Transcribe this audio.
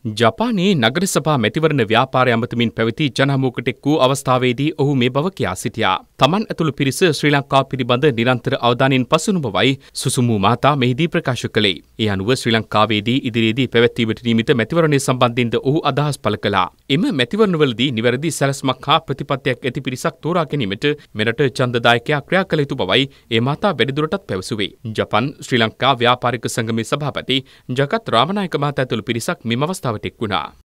ජපානයේ නගර සභා මැතිවරණ ව්‍යාපාරය අමතමින් පැවති ජනහමුවකට එක් වූ අවස්ථාවේදී ඔහු මේ බව කියා සිටියා. තමන් ඇතුළු පිරිස ශ්‍රී ලංකාව පිළිබඳ නිරන්තර අවධානයෙන් පසුණු බවයි සුසුමු මහතා මෙහිදී ප්‍රකාශ කළේ. ඒ අනුව ශ්‍රී ලංකාවේදී ඉදිරියේදී පැවැත්වීමට නියමිත මැතිවරණය සම්බන්ධයෙන්ද ඔහු අදහස් පළ කළා. එම මැතිවරණවලදී නිවැරදි සැලැස්මක් හා ප්‍රතිපත්තියක් ඇති පිරිසක් තෝරා ගැනීමට මෙරට ඡන්දදායකයා ක්‍රියා කළ යුතු බවයි ඒ මහතා වැඩිදුරටත් පැවසුවේ. ජපන් ශ්‍රී ලංකා ව්‍යාපාරික සංගමේ සභාපති ජගත් රාමනායක මහතා ඇතුළු පිරිසක් මෙම අවස්ථාවට එක් වුණා.